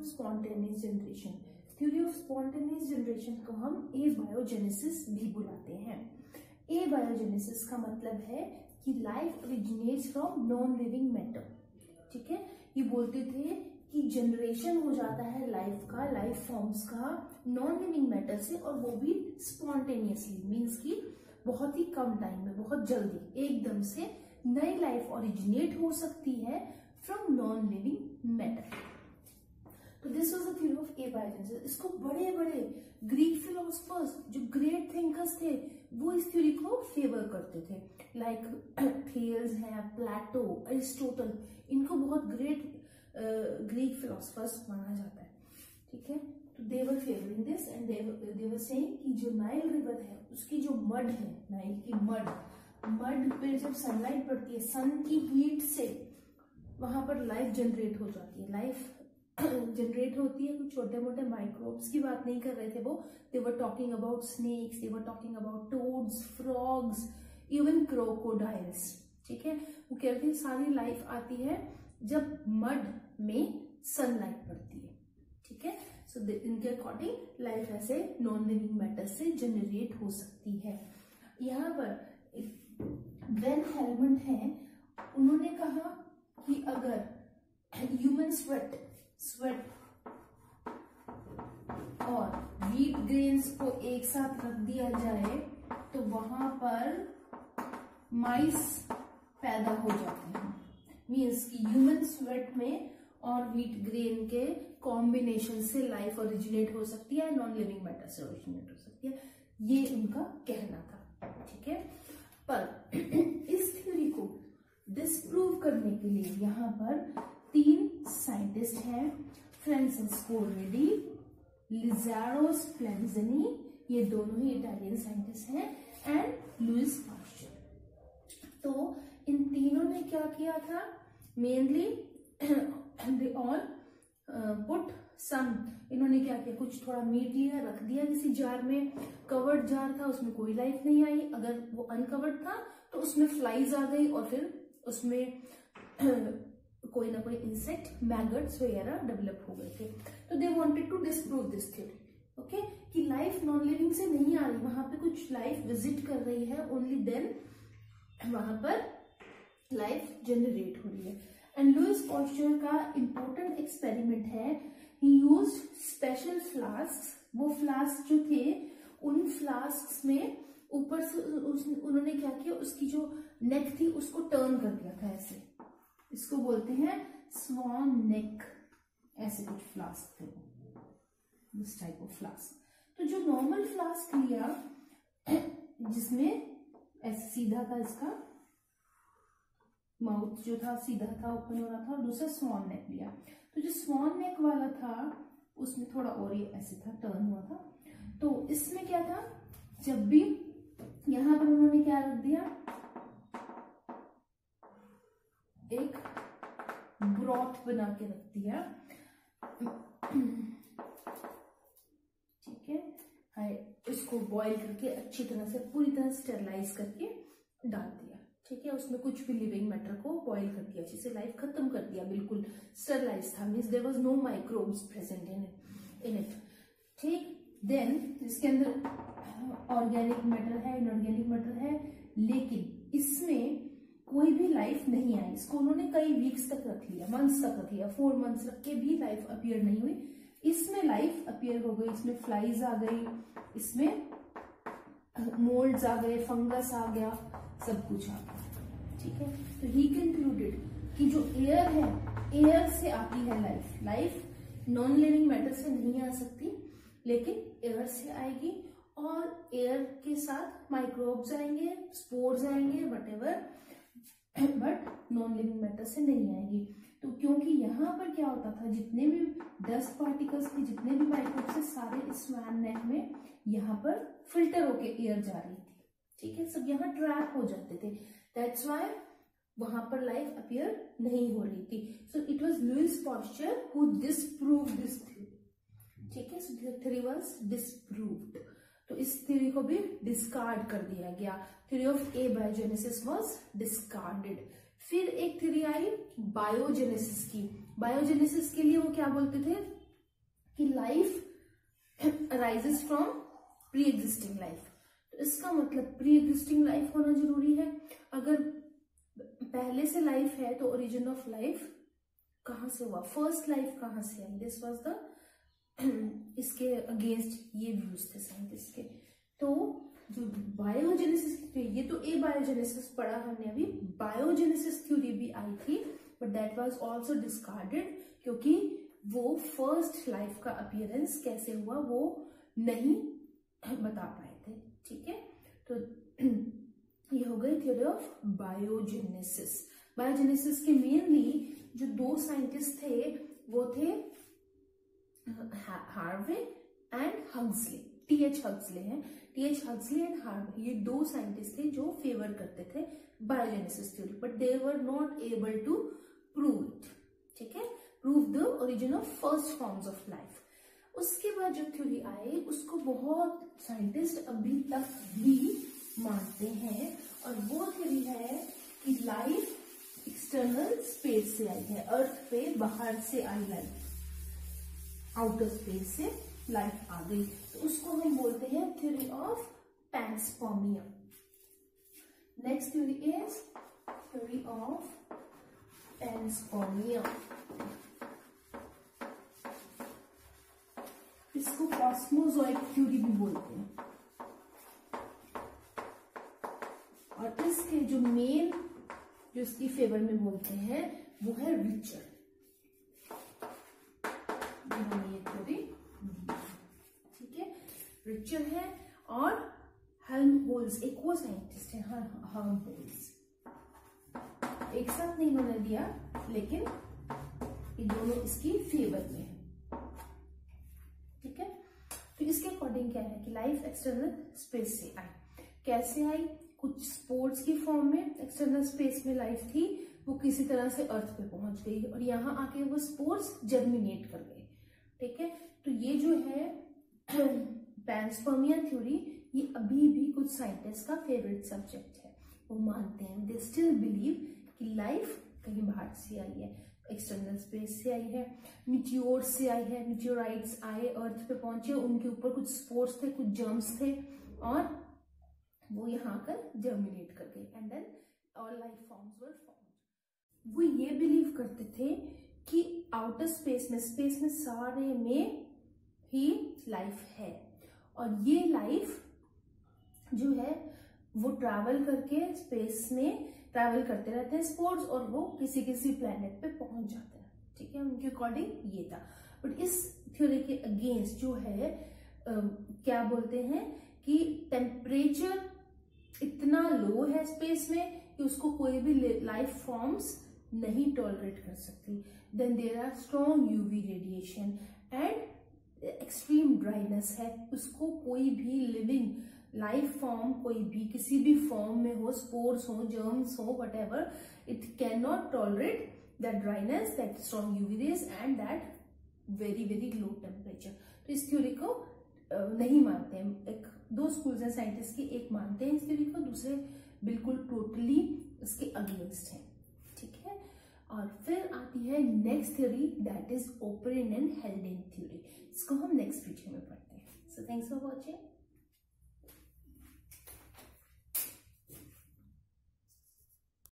Spontaneous generation. Theory of spontaneous generation को हम एबायोजेनेसिस भी बुलाते हैं। एबायोजेनेसिस का मतलब है कि life originates from non living matter. ठीक है, ये बोलते थे कि जनरेशन हो जाता है लाइफ का, लाइफ फॉर्म्स का नॉन लिविंग मैटर से, और वो भी स्पॉन्टेनियसली, मीन्स कि बहुत ही कम टाइम में, बहुत जल्दी एकदम से नई लाइफ ओरिजिनेट हो सकती है फ्रॉम नॉन लिविंग मैटर। तो this was the theory of abiogenesis. इसको बड़े बड़े ग्रीक फिलोसफर्स जो ग्रेट थिंकर्स थे वो इस थ्योरी को फेवर करते थे, लाइक थेल्स है, प्लेटो, अरिस्टोटल, इनको बहुत ग्रेट ग्रीक फिलोसफर्स माना जाता है। ठीक है, तो they were favouring this and they were saying कि जो नाइल रिवर है उसकी जो मड है, नाइल की मड पे जब सनलाइट पड़ती है, सन की हीट से वहां पर लाइफ जनरेट हो जाती है। लाइफ जनरेट होती है, कुछ छोटे मोटे माइक्रोब्स की बात नहीं कर रहे थे वो, they were talking about snakes, they were talking about toads, frogs, even crocodiles. ठीक है, वो कह रहे थे सारी लाइफ आती है जब मड में सनलाइट पड़ती है। ठीक है, सो इनके अकॉर्डिंग लाइफ ऐसे नॉन लिविंग मैटर से जनरेट हो सकती है। यहाँ पर वेन हेलमंड है, उन्होंने कहा कि अगर ह्यूमन स्वेट और व्हीट ग्रेन्स को एक साथ रख दिया जाए तो वहां पर माइस पैदा हो जाते हैं। मीन्स कि ह्यूमन स्वेट में और व्हीट ग्रेन के कॉम्बिनेशन से लाइफ ओरिजिनेट हो सकती है, नॉन लिविंग मैटर से ओरिजिनेट हो सकती है, ये उनका कहना था। ठीक है, पर इस थ्योरी को डिस्प्रूव करने के लिए यहाँ पर 3 साइंटिस्ट हैं, फ्रांसेस्को रेडी, लिज़ारो स्प्लेंज़नी, ये दोनों ही इटालियन साइंटिस्ट हैं, एंड लुइस पास्चर। तो इन तीनों ने क्या किया था, mainly they all put some, इन्होंने क्या किया, कुछ थोड़ा मीट लिया, रख दिया किसी जार में, कवर्ड जार था, उसमें कोई लाइफ नहीं आई। अगर वो अनकवर्ड था तो उसमें फ्लाइज आ गई और फिर उसमें कोई ना कोई इंसेक्ट, मैगट्स वगैरह डेवलप हो गए थे। तो they wanted to disprove this theory, okay, कि लाइफ नॉन लिविंग से नहीं आ रही, वहां पे कुछ लाइफ विजिट कर रही है, ओनली देन वहां पर लाइफ जनरेट हो रही है। एंड लुइस पास्चर का इंपॉर्टेंट एक्सपेरिमेंट है, ही यूज्ड स्पेशल फ्लास्क्स। वो फ्लास्क जो थे, उन फ्लास्क्स में ऊपर से उन्होंने क्या किया, उसकी जो नेक थी उसको टर्न कर दिया था ऐसे, इसको बोलते हैं स्वान नेक, ऐसे कुछ फ्लास्क थे, दिस टाइप ऑफ फ्लास्क। तो जो नॉर्मल फ्लास्क लिया जिसमें ऐसे सीधा था, इसका माउथ जो था सीधा था, ओपन हो रहा था, और दूसरा स्वान नेक लिया। तो जो स्वान नेक वाला था उसमें थोड़ा और ये ऐसे था, टर्न हुआ था। तो इसमें क्या था, जब भी यहां पर उन्होंने क्या रख दिया, एक ब्रॉथ बना के रख दिया। ठीक है, इसको बॉईल करके अच्छी तरह से पूरी तरह स्टेरलाइज करके डाल दिया। ठीक है, उसमें कुछ भी लिविंग मैटर को बॉईल कर दिया, जिसे लाइफ खत्म कर दिया, बिल्कुल स्टेरलाइज था, means there was no microbes present in it. ठीक, देन इसके अंदर ऑर्गेनिक मैटर है, इनऑर्गेनिक मैटर है, लेकिन इसमें कोई भी लाइफ नहीं आई। इसको उन्होंने कई वीक्स तक रख लिया, मंथ्स तक रख लिया, 4 मंथ्स रख के भी लाइफ अपीयर नहीं हुई। इसमें लाइफ अपीयर हो गई, इसमें फ्लाइज आ गई, इसमें मोल्ड्स आ गए, फंगस आ गया, सब कुछ आ गया। ठीक है, तो ही कंक्लूडेड कि जो एयर है, एयर से आती है life. Life non living matter से नहीं आ सकती, लेकिन एयर से आएगी, और एयर के साथ माइक्रोब्स आएंगे, स्पोर्स आएंगे, whatever, but non living matter से नहीं आएगी। तो क्योंकि यहाँ पर क्या होता था, जितने भी डस्ट पार्टिकल्स थे, जितने भी माइक्रोब्स थे, सारे इस स्वान नेक में यहाँ पर फिल्टर होके एयर जा रही थी। ठीक है, सब यहाँ ट्रैप हो जाते थे, दैट्स व्हाई वहां पर लाइफ अपीयर नहीं हो रही थी। So it was Louis Pasteur who disproved this theory. ठीक है, so the theory was disproved. तो इस थ्योरी को भी डिस्कार्ड कर दिया गया, theory of abiogenesis was discarded. फिर एक थ्योरी आई बायोजेनेसिस की। बायोजेनेसिस के लिए वो क्या बोलते थे, कि life arises from pre existing life. तो इसका मतलब प्री एग्जिस्टिंग लाइफ होना जरूरी है। अगर पहले से लाइफ है तो ओरिजिन ऑफ लाइफ कहां से हुआ, फर्स्ट लाइफ कहां से आई। दिस वाज द इसके अगेंस्ट ये व्यूज थे साइंटिस्ट के। तो जो बायोजेनेसिस की, ये तो ए बायोजेनेसिस पढ़ा हमने अभी, बायोजेनेसिस थ्योरी भी आई थी, but that was also discarded, क्योंकि वो फर्स्ट लाइफ का अपीयरेंस कैसे हुआ वो नहीं बता पाए थे। ठीक है, तो ये हो गई थ्योरी ऑफ बायोजेनेसिस। बायोजेनेसिस के मेनली जो दो साइंटिस्ट थे वो थे Harvey and Huxley. TH Huxley हैं, टीएच हक्सले एंड हार्वे, ये दो साइंटिस्ट थे जो फेवर करते थे biogenesis theory, but they were not able to prove it. ठीक है, prove the origin of first forms of life. उसके बाद जो थ्योरी आई उसको बहुत साइंटिस्ट अभी तक भी मानते हैं, और वो थ्योरी है कि लाइफ एक्सटर्नल स्पेस से आई है, अर्थ पे बाहर से आई लाइफ, आउटर स्पेस से लाइफ आ गई। तो उसको हम बोलते हैं theory of panspermia। Next theory is theory of panspermia। इसको कॉस्मोजॉइक थ्योरी भी बोलते हैं। और इसके जो मेन जो इसकी फेवर में बोलते हैं वो है रिचर्ड। ये थ्योरी ठीक है, रिचर्ड है, और हेल्महोल्ट्ज एक वो साइंटिस्ट है, हेल्महोल्ट्ज एक साथ नहीं होने दिया, लेकिन ये दोनों इसकी फेवर में है। ठीक है, तो इसके अकॉर्डिंग क्या है कि लाइफ एक्सटर्नल स्पेस से आई। कैसे आई, कुछ स्पोर्ट्स की फॉर्म में एक्सटर्नल स्पेस में लाइफ थी, वो किसी तरह से अर्थ पे पहुंच गई और यहाँ आके वो स्पोर्ट्स जर्मिनेट कर गए। ठीक है, तो ये जो है पैंसपर्मिया थ्योरी, ये अभी भी कुछ साइंटिस्ट का फेवरेट सब्जेक्ट है। वो मानते हैं, दे स्टिल बिलीव कि लाइफ कहीं बाहर से आई है, एक्सटर्नल स्पेस से आई है, मिट्योर से आई है, मिट्योराइट्स आए, अर्थ पे पहुंचे, उनके ऊपर कुछ स्पोर्स थे, कुछ जर्म्स थे, और वो यहाँ आकर जर्मिनेट कर गए, and then all life forms were formed. वो ये बिलीव करते थे कि आउटर स्पेस में सारे में ही लाइफ है, और ये लाइफ जो है वो ट्रैवल करके स्पेस में ट्रैवल करते रहते हैं स्पोर्ट्स, और वो किसी किसी प्लेनेट पे पहुंच जाते हैं। ठीक है, उनके अकॉर्डिंग ये था। बट इस थ्योरी के अगेंस्ट जो है क्या बोलते हैं कि टेम्परेचर इतना लो है स्पेस में कि उसको कोई भी लाइफ फॉर्म्स नहीं टॉलरेट कर सकती। Then there are strong UV radiation and extreme dryness है, उसको कोई भी लिविंग लाइफ फॉर्म कोई भी किसी भी फॉर्म में हो, स्पोर्स हो, जर्म्स हो, whatever, it can not tolerate that dryness, that strong UV rays and that very very low temperature. तो इस थ्योरी को नहीं मानते हैं। एक दो स्कूल्स हैं साइंटिस्ट की, एक मानते हैं इस थ्योरी को, दूसरे बिल्कुल टोटली इसके अगेंस्ट है। ठीक है, और फिर आती है next theory, that is Oparin and Haldane theory. इसको हम नेक्स्ट वीडियो में पढ़ते हैं। So thanks for watching.